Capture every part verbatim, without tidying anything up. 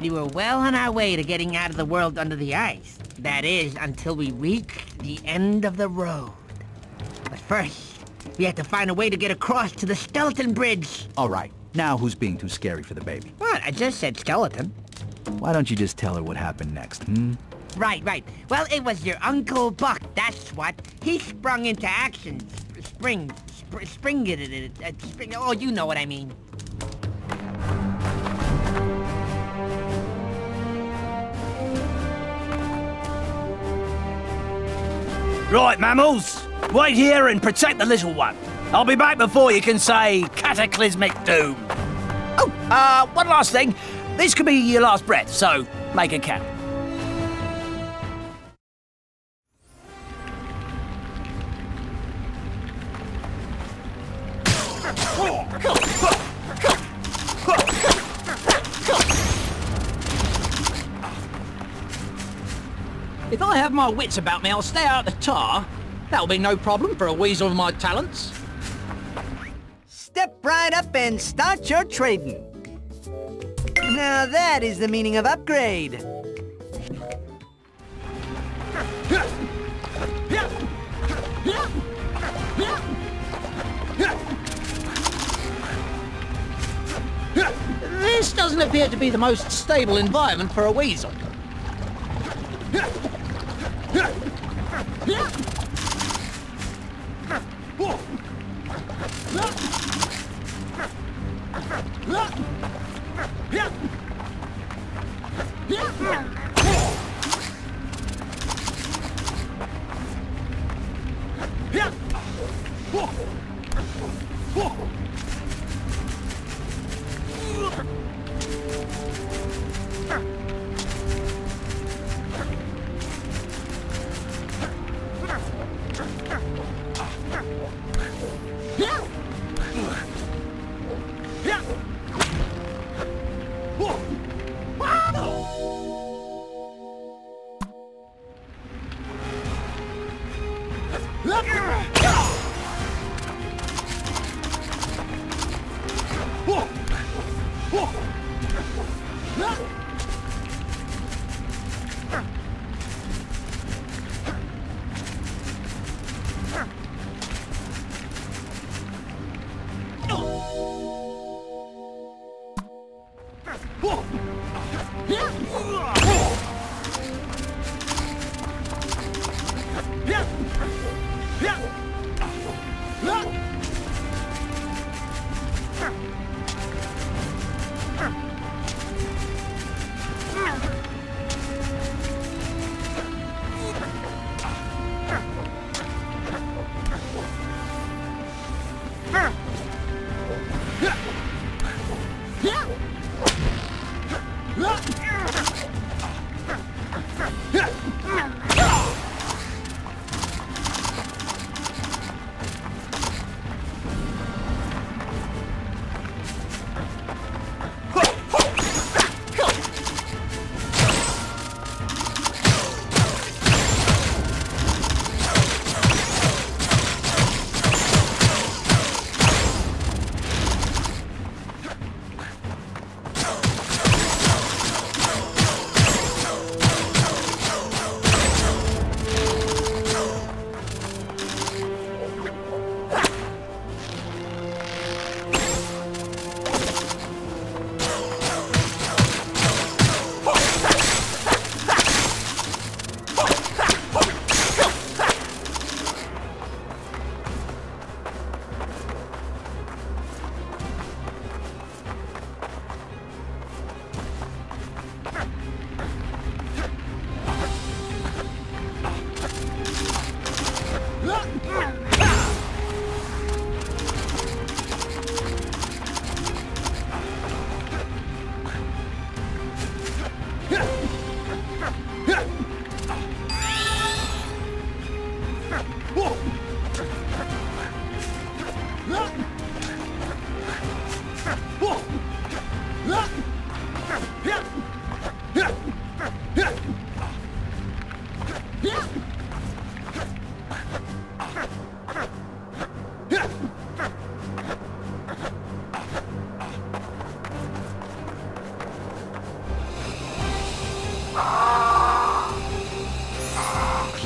We were well on our way to getting out of the world under the ice. That is, until we reached the end of the road. But first, we had to find a way to get across to the skeleton bridge. All right, now who's being too scary for the baby? What? I just said skeleton. Why don't you just tell her what happened next, hmm? Right, right. Well, it was your Uncle Buck, that's what. He sprung into action. Sp spring. Sp spring it, it, it, it, spring. Oh, you know what I mean. Right, mammals. Wait here and protect the little one. I'll be back before you can say cataclysmic doom. Oh, uh, one last thing. This could be your last breath, so make it count. If I have my wits about me, I'll stay out of the tar. That'll be no problem for a weasel of my talents. Step right up and start your trading. Now that is the meaning of upgrade. This doesn't appear to be the most stable environment for a weasel.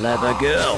Clever girl.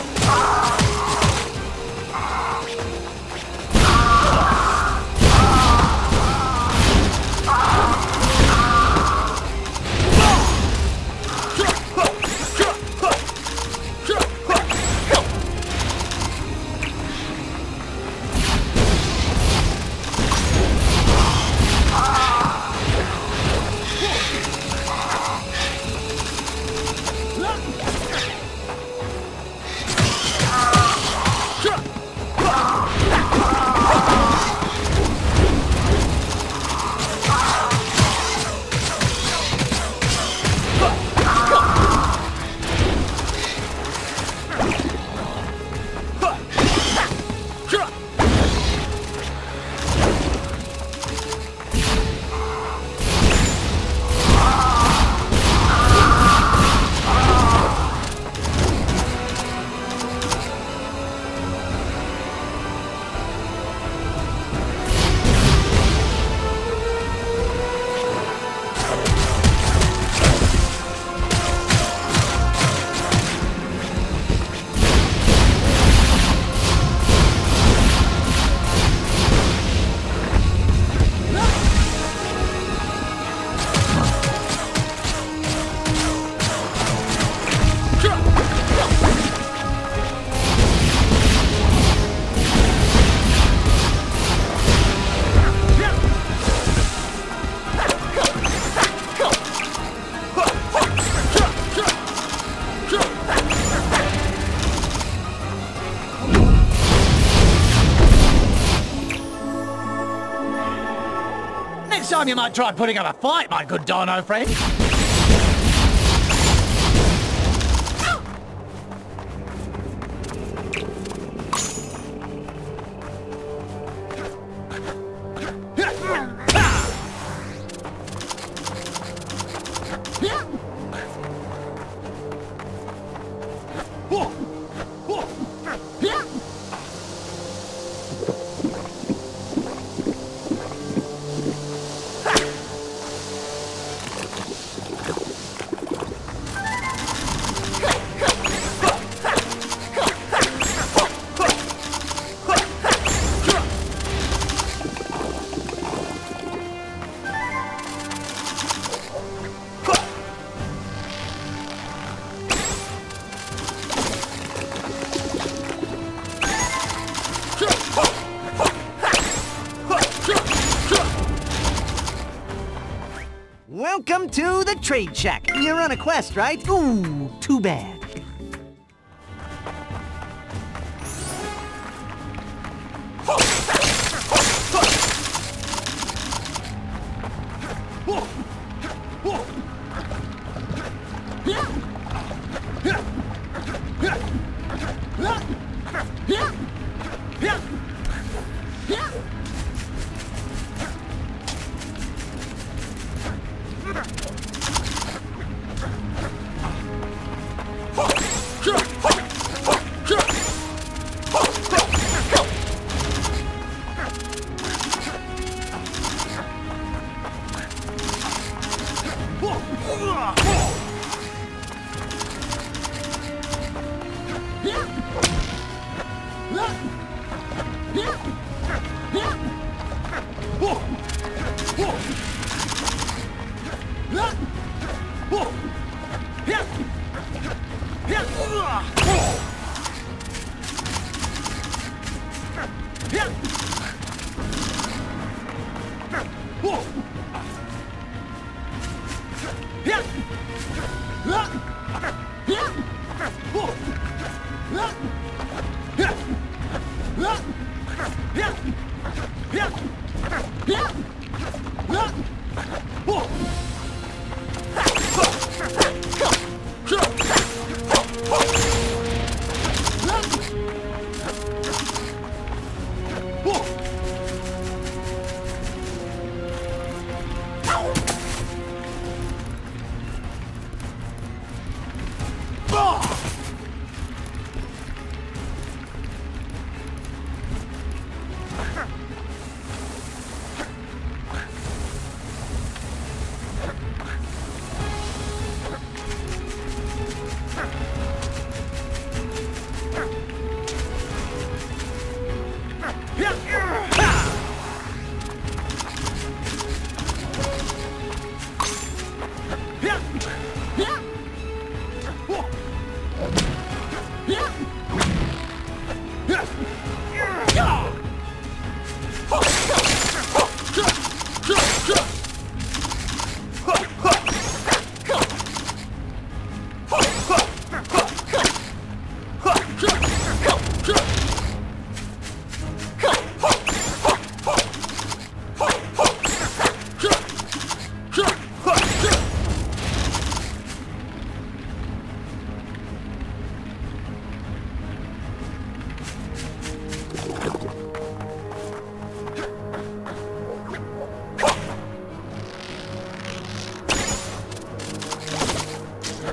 Next time you might try putting up a fight, my good dino friend. Welcome to the Trade Shack. You're on a quest, right? Ooh, too bad.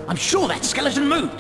I'm sure that skeleton moved.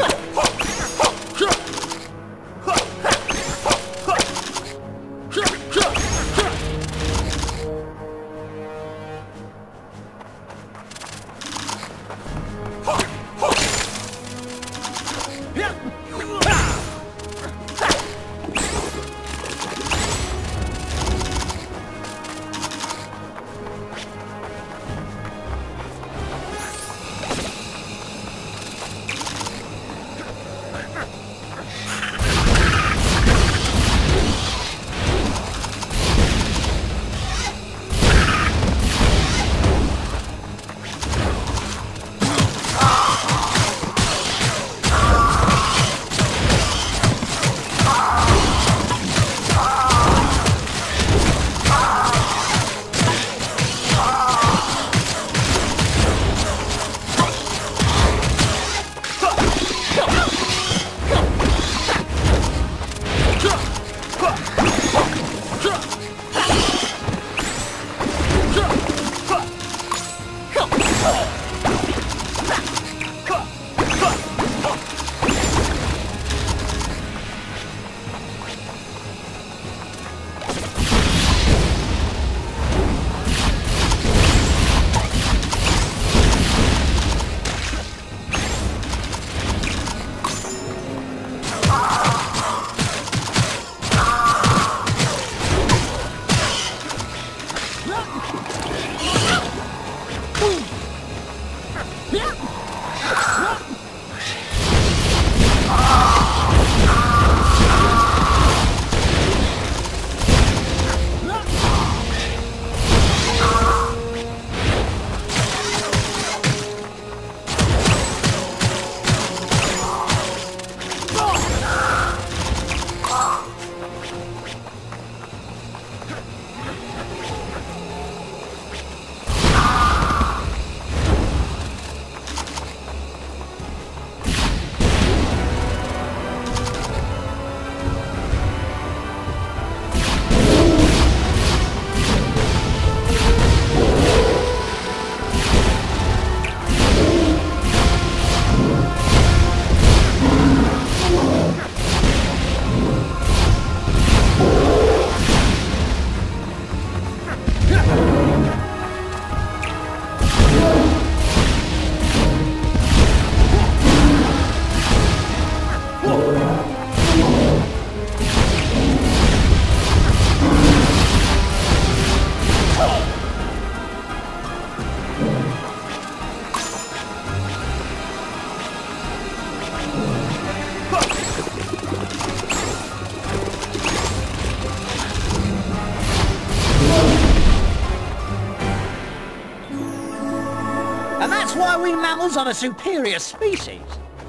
That's why we mammals are the superior species.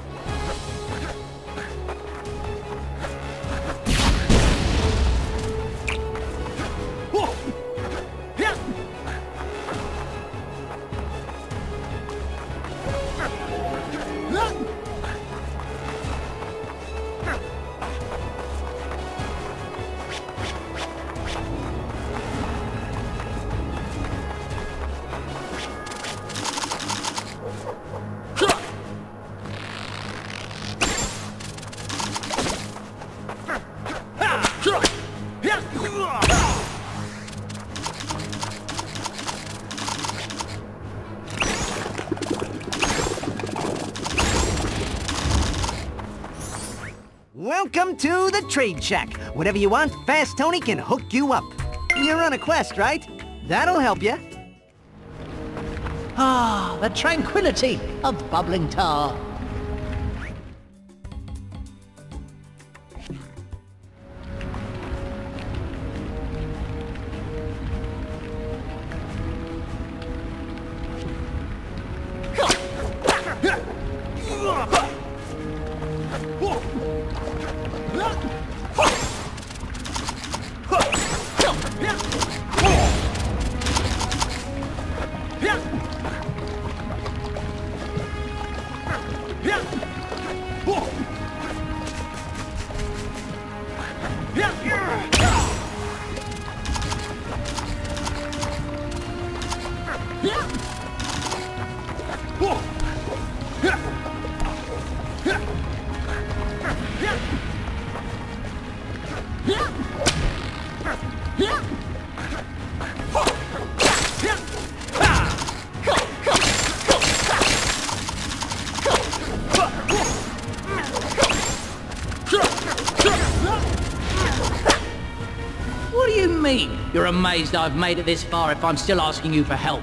Welcome to the Trade Shack. Whatever you want, Fast Tony can hook you up. You're on a quest, right? That'll help you. Ah, the tranquility of bubbling tar. You're amazed I've made it this far if I'm still asking you for help.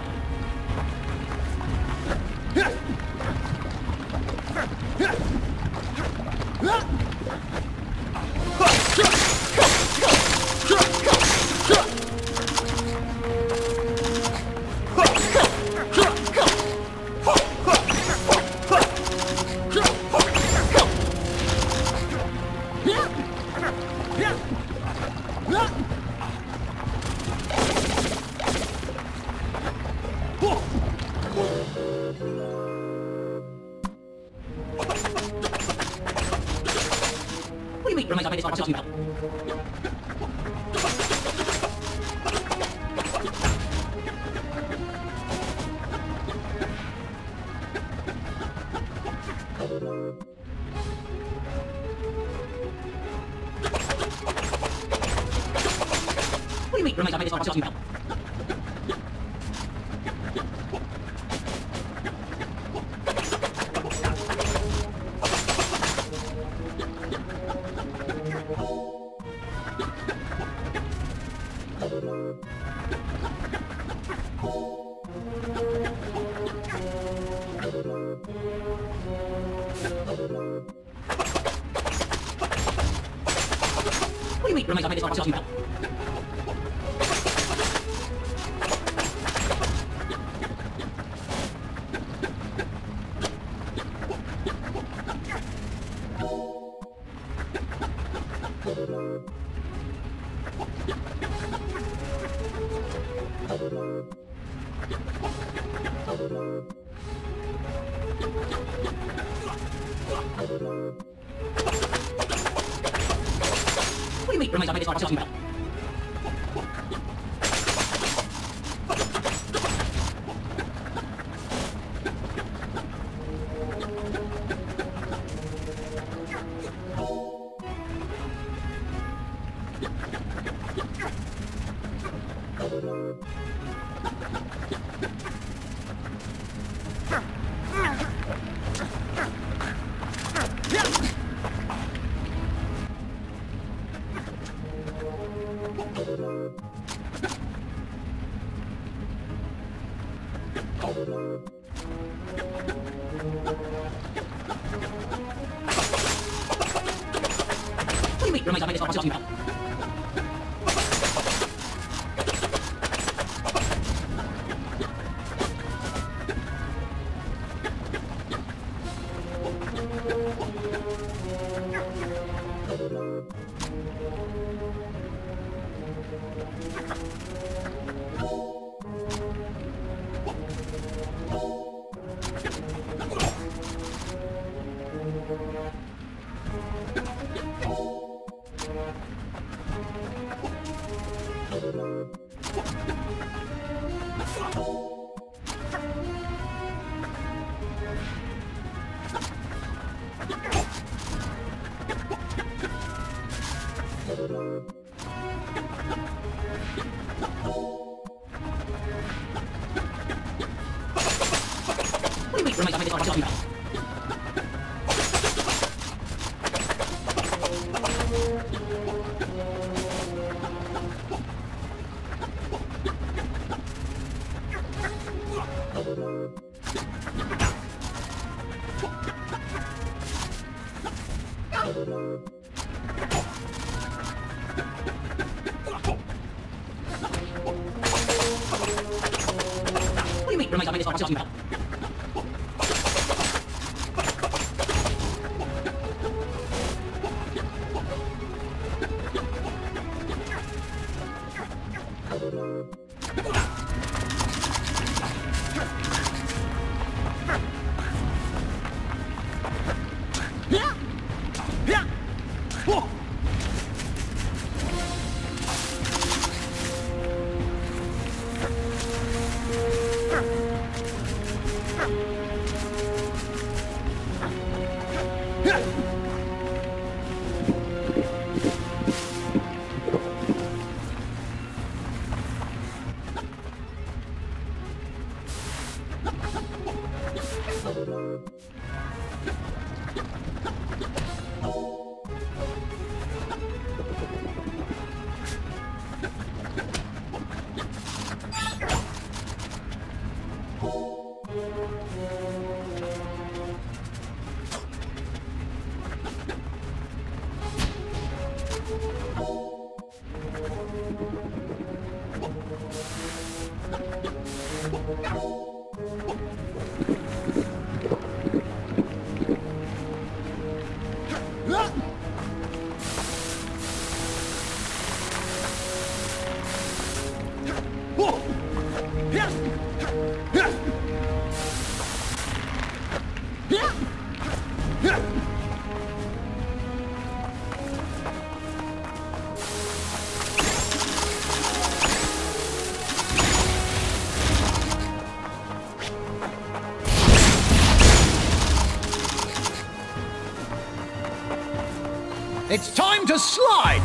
It's time to slide!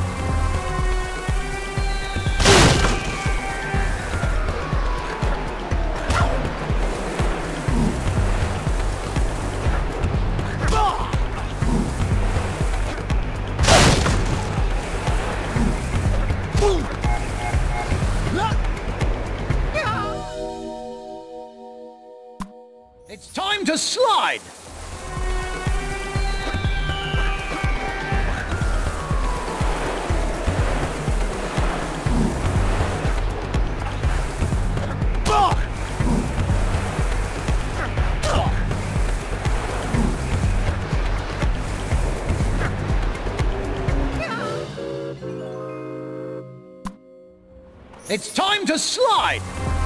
It's time to slide! It's time to slide!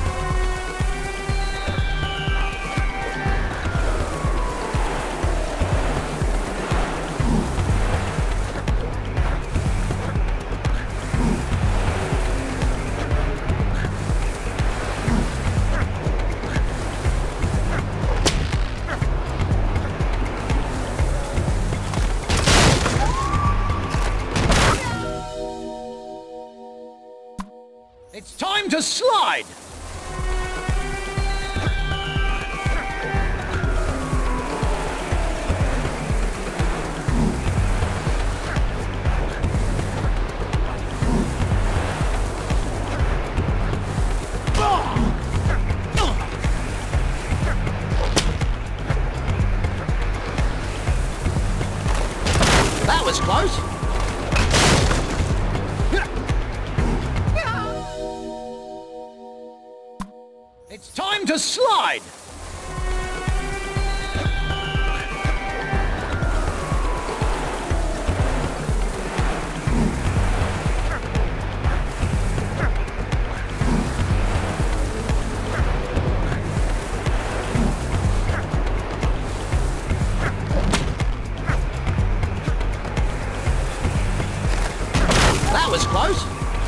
It's time to slide! That was close! It's time to slide! That was close!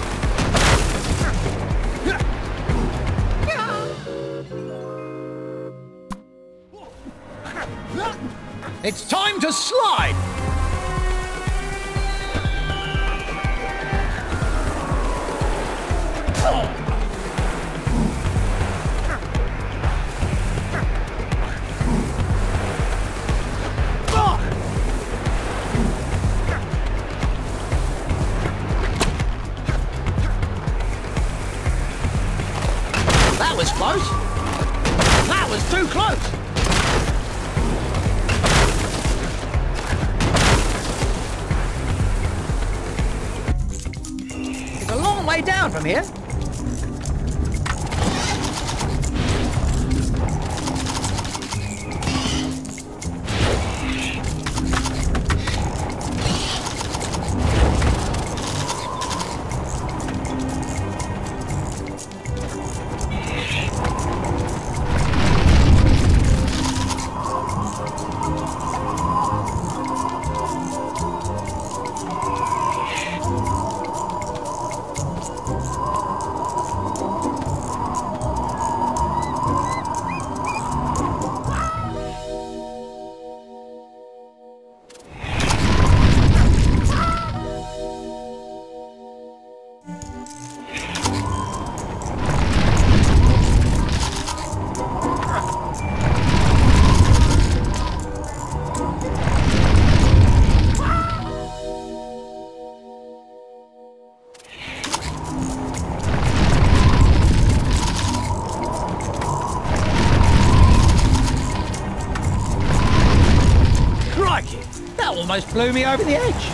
It's time to slide! That was close! That was too close! Way down from here. That almost blew me over the edge.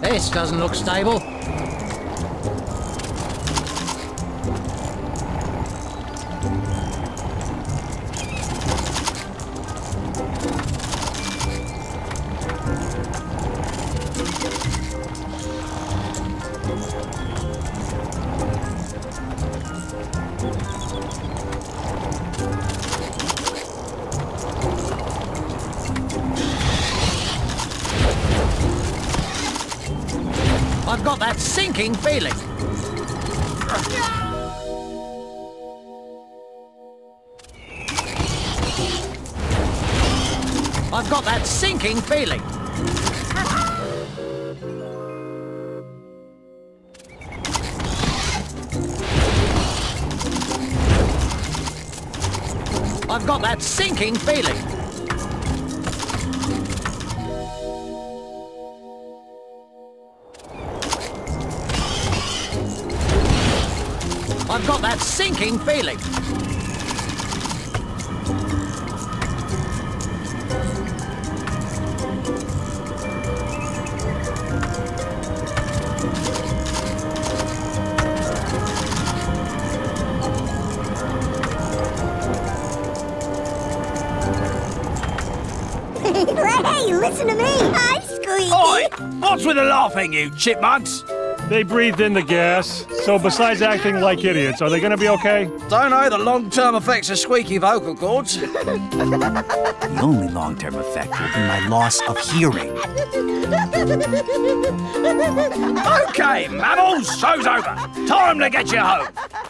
This doesn't look stable. I've got that sinking feeling. I've got that sinking feeling. I've got that sinking feeling. I've got that sinking feeling. Hey, listen to me. Hi, Squeaky. Oi! What's with the laughing, you chipmunks? They breathed in the gas, so besides acting like idiots, are they gonna be okay? Don't know the long-term effects of squeaky vocal cords. The only long-term effect will be my loss of hearing. Okay, mammals, show's over. Time to get you home.